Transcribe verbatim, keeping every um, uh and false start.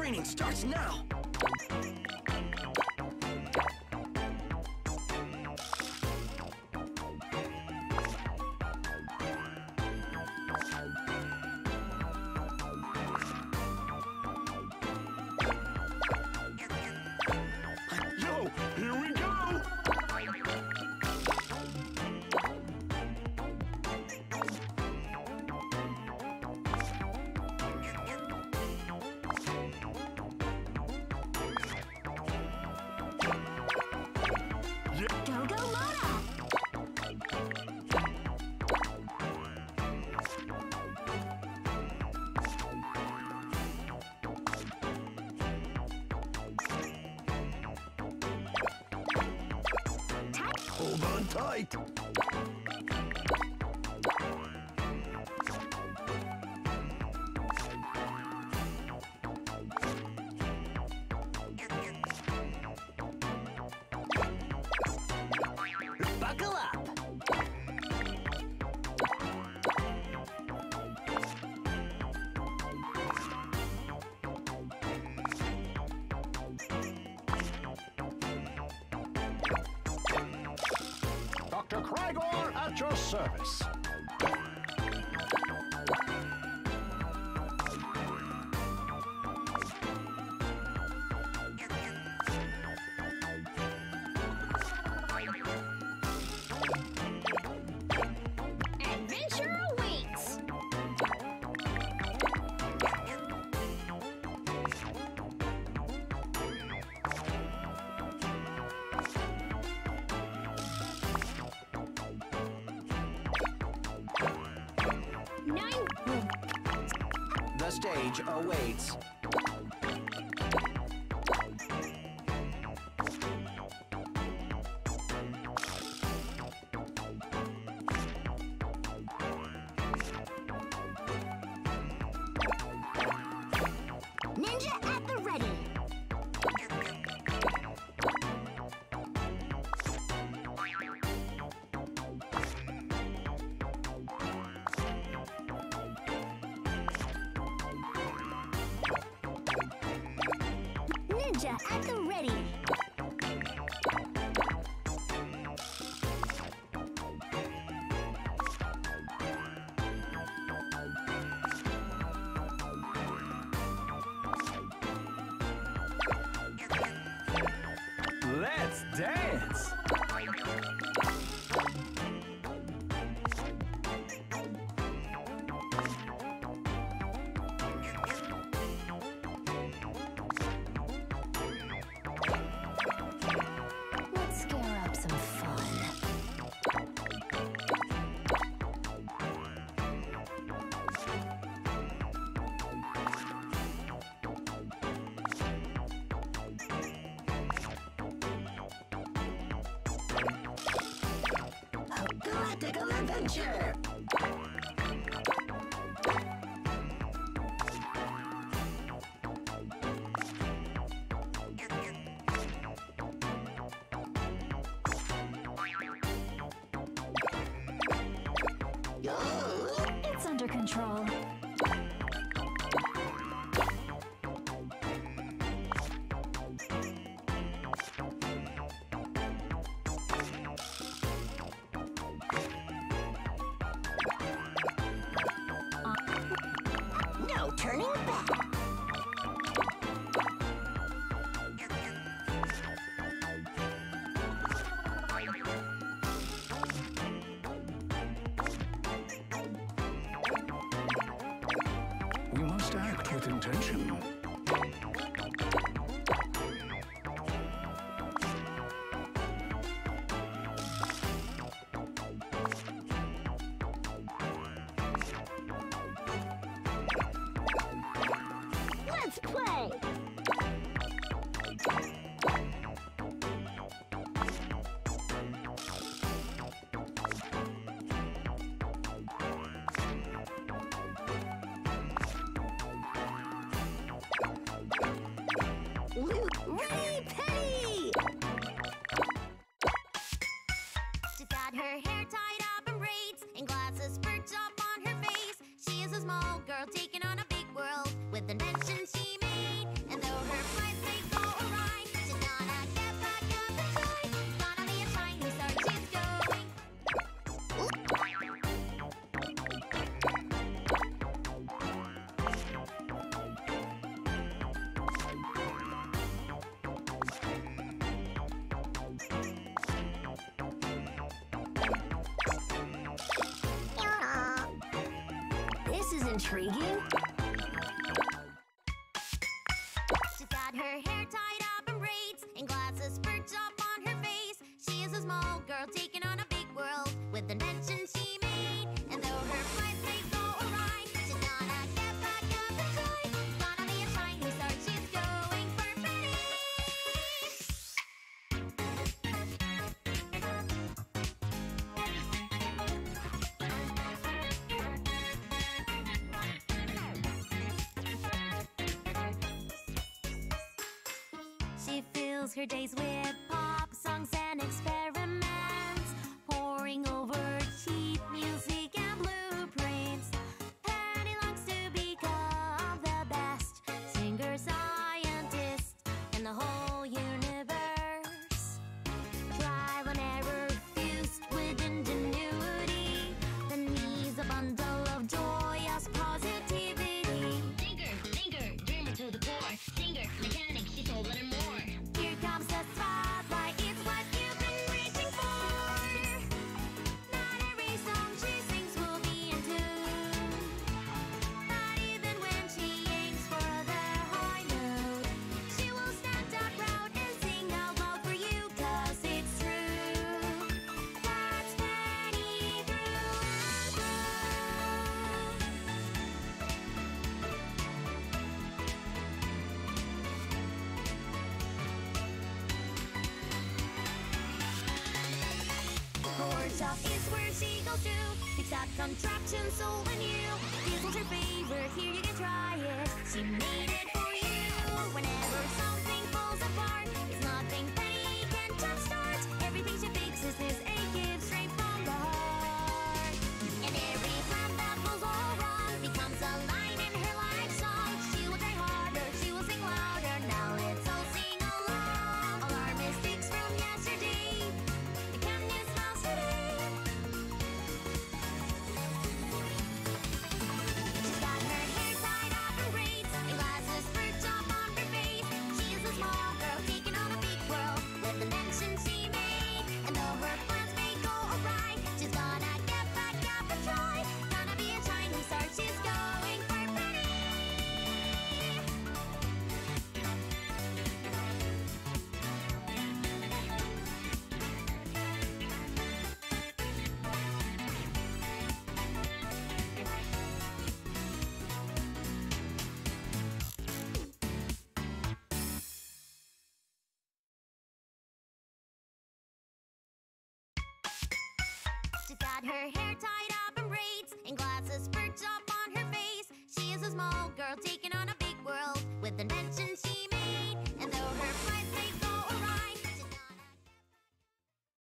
Training starts now! Yo, here we go! Go, go, Mona! Hold on tight! Buckle up! Doctor Crygor at your service. Adventure awaits! Nine. The stage awaits. Ninja at the ready! Ninja at the ready! Let's dance! Let's scare up some fun. Galactical adventure! It's under control. No turning back! We must act with intention. Let's play! Ready, Penny! She's got her hair tied up in braids and glasses perched up on her face. She is a small girl taking on a big world with inventions she made. And This is intriguing. She's got her hair tied up in braids and glasses perched up on her face. She is a small girl taking on a big world with the invention she made. And though her plans may go awry, she's gonna get back up and try. Gonna be a shiny star, she's going for Betty. She fills her days with pop songs and experiments, poring over cheap music and blueprints. Penny longs to become the best singer, scientist in the whole universe. Trial and error fused with ingenuity, then needs a bundle of joyous positivity. Thinker, thinker, dreamer to the core. Singer, mechanic, she's a little more. Here comes the spotlight, it's what you've been reaching for. Not every song she sings will be in tune, but even when she aims for the high note, she will stand out proud and sing out loud for you, 'cause it's true. That's Penny through and through. Workshop is where she goes to fix that contraption sold anew. This was her favorite, here you can try it. She made it for you. Whenever something falls apart, it's nothing Penny can jumpstart. Everything she fixes is a gift straight from the heart. And every time that goes all wrong becomes a line in her life song. She will try harder, she will sing louder. Now let's all sing along. All our mistakes from yesterday become new smiles today. She's got her hair tied up in braids and glasses perched up on her face. She is a small girl taking on a big world with the invention she made. And though her plans may go awry, she's gonna get back up and try. Gonna be a shining star, she's going for Betty. She's got her hair tied up in braids and glasses perched up on her face. She is a small girl taking on a big world with the invention she